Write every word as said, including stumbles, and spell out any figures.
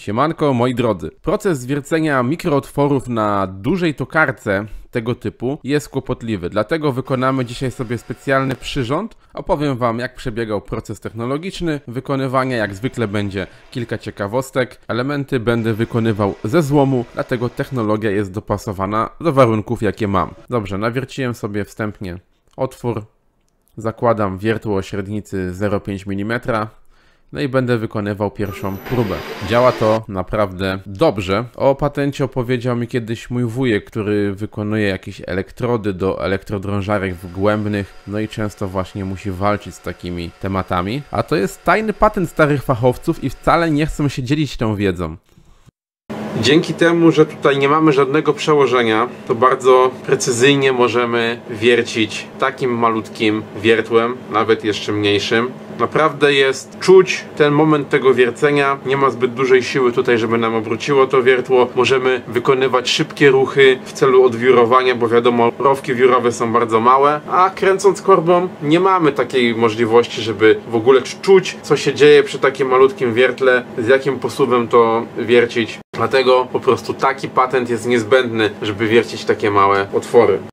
Siemanko, moi drodzy. Proces wiercenia mikrootworów na dużej tokarce tego typu jest kłopotliwy, dlatego wykonamy dzisiaj sobie specjalny przyrząd. Opowiem Wam, jak przebiegał proces technologiczny wykonywania. Jak zwykle będzie kilka ciekawostek. Elementy będę wykonywał ze złomu, dlatego technologia jest dopasowana do warunków, jakie mam. Dobrze, nawierciłem sobie wstępnie otwór. Zakładam wiertło o średnicy zero przecinek pięć milimetra. No i będę wykonywał pierwszą próbę. Działa to naprawdę dobrze. O patencie opowiedział mi kiedyś mój wujek, który wykonuje jakieś elektrody do elektrodrążarek wgłębnych. No i często właśnie musi walczyć z takimi tematami. A to jest tajny patent starych fachowców i wcale nie chcą się dzielić tą wiedzą. Dzięki temu, że tutaj nie mamy żadnego przełożenia, to bardzo precyzyjnie możemy wiercić takim malutkim wiertłem, nawet jeszcze mniejszym. Naprawdę jest czuć ten moment tego wiercenia, nie ma zbyt dużej siły tutaj, żeby nam obróciło to wiertło. Możemy wykonywać szybkie ruchy w celu odwiórowania, bo wiadomo, rowki wiórowe są bardzo małe, a kręcąc korbą nie mamy takiej możliwości, żeby w ogóle czuć, co się dzieje przy takim malutkim wiertle, z jakim posuwem to wiercić. Dlatego po prostu taki patent jest niezbędny, żeby wiercić takie małe otwory.